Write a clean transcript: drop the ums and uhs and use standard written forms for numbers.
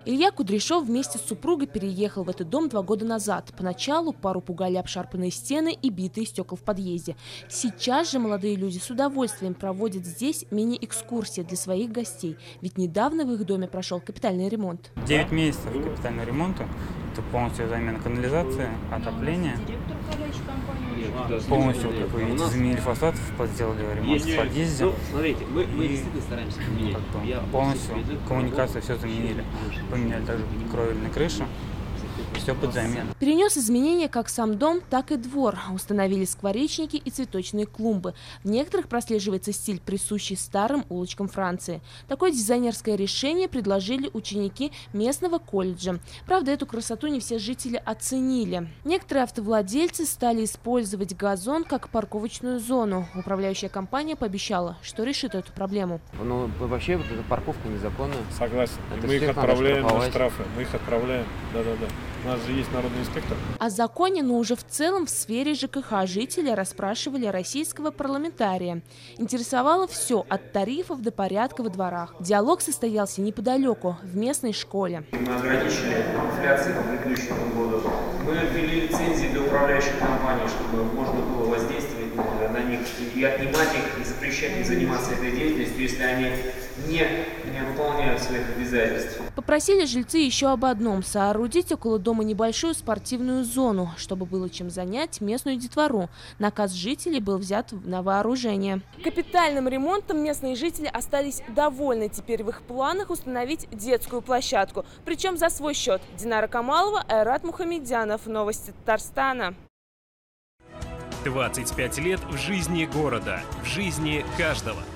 Илья Кудряшов вместе с супругой переехал в этот дом 2 года назад. Поначалу пару пугали обшарпанные стены и битые стекла в подъезде. Сейчас же молодые люди с удовольствием проводят здесь мини-экскурсии для своих гостей. Ведь недавно в их доме прошел капитальный ремонт. 9 месяцев капитального ремонта. Это полностью замена канализации, отопления. Полностью, как вы видите, заменили фасад, сделали ремонт в подъезде. Смотрите, мы действительно стараемся поменять. Полностью коммуникацию все заменили. Поменяли также кровельные крыши. Все под замену. Перенес изменения как сам дом, так и двор. Установили скворечники и цветочные клумбы. В некоторых прослеживается стиль, присущий старым улочкам Франции. Такое дизайнерское решение предложили ученики местного колледжа. Правда, эту красоту не все жители оценили. Некоторые автовладельцы стали использовать газон как парковочную зону. Управляющая компания пообещала, что решит эту проблему. Ну, вообще, вот эта парковка незаконная. Согласен. Это мы их всех отправляем надо на штрафы. Мы их отправляем. Да-да-да. У нас же есть народный инспектор. О законе, но уже в целом в сфере ЖКХ жители расспрашивали российского парламентария. Интересовало все от тарифов до порядка во дворах. Диалог состоялся неподалеку, в местной школе. Мы ограничили инфляцию по предыдущему году. Мы ввели лицензии для управляющих компаний, чтобы можно было воздействовать на них и отнимать их, и запрещать им заниматься этой деятельностью, если они не выполняют своих обязательств. Попросили жильцы еще об одном – соорудить около дома небольшую спортивную зону, чтобы было чем занять местную детвору. Наказ жителей был взят на вооружение. Капитальным ремонтом местные жители остались довольны. Теперь в их планах установить детскую площадку. Причем за свой счет. Динара Камалова, Айрат Мухамедянов. Новости Татарстана. 25 лет в жизни города, в жизни каждого.